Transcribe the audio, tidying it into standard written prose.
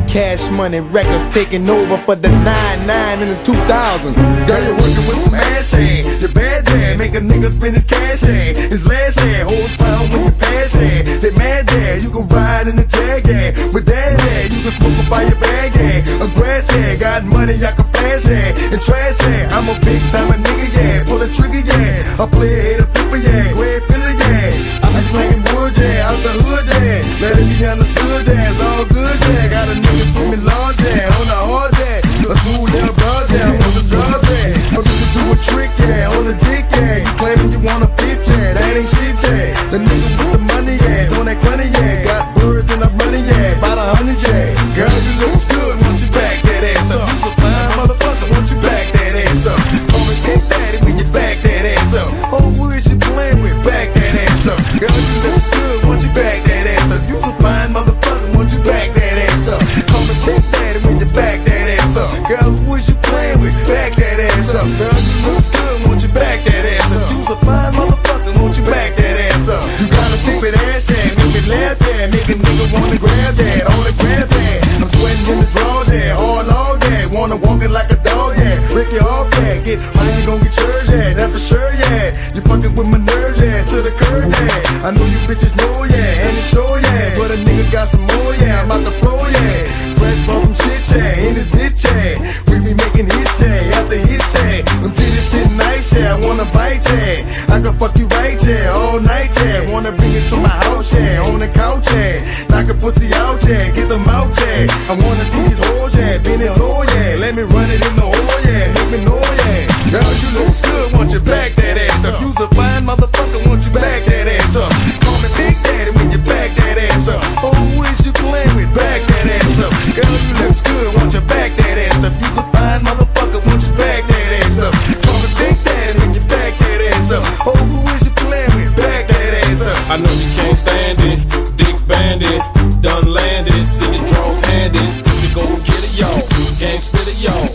Cash Money Records taking over for the 99 in the 2000. Girl, you're working with some ass hand. Your bad jam, make a nigga spend his cash hand. His last hand, holds pound when you pass hand. They mad yeah, you can ride in the Jag yeah. With that yeah, you can smoke up by your bag yeah. A grass yeah, got money I can flash yeah. And trash yeah, I'm a big time nigga yeah. Pull a trigger yeah, I play a hater flipper yeah. Go ahead, feel it yeah. I be slinging wood yeah, out the hood yeah. Let it be understood yeah, it's all good yeah. Got a nigga screaming large yeah, on the hard yeah. A smooth little broad yeah, on the drugs yeah. I'm just do a trick yeah, on the dick yeah. You claiming you wanna fit yeah, that ain't shit yeah. The nigga with the money yeah, on that money yeah. Got birds and I'm running yeah, about 100 yeah. Girl, you looks good, want you back that ass up. You's a fine motherfucker, want you back that ass up. Call me Big Daddy when you back that ass up. Oh, who is you playing with? Back that ass up. Girl, you looks good, want you back that ass up. You's a fine motherfucker, want you back that ass up. Call me Big Daddy when you back that ass up. Girl, who is you playing with? Back that ass up. Girl, you looks good, want you back that ass up. You's a fine motherfucker, want you back that ass up. You gotta stick with ass yeah, make me laugh yeah, make a nigga wanna grab that, only grab that. I'm sweating in the drawers yeah, hard log yeah, wanna walk it like a dog yeah. Break your off yeah, get money you gon' get yours yeah, that for sure yeah. You fucking with my nerves yeah, to the curb yeah. I know you bitches know yeah, and it's sure yeah, but a nigga got some more yeah, I'm out the floor yeah. Fresh from some shit yeah, in this bitch yeah. We be making hits yeah, after hits yeah. Them titties sitting nice yeah, I wanna bite yeah. I can fuck you right yeah, all night yeah. Wanna bring it to my house yeah, on the couch yeah. Knock a pussy out yeah, get them out yeah. I wanna see these hoes yeah, bend it low yeah. Let me run it in the hole yeah, let me know yeah. Girl, you looks good, want you back that ass up. You's a fine motherfucker, want you back that ass up. Call me Big Daddy when you back that ass up. Oh, who is you playing with? Back that ass up. Girl, you looks good, want you back that ass up. You's a fine motherfucker, want you back that ass up. Call me Big Daddy when you back that ass up. Oh, who is you playing with? Back that ass up. I know you can't stand it, Dick Bandit, done landed, see your draws handed. You go get it, y'all, gang spit it, y'all.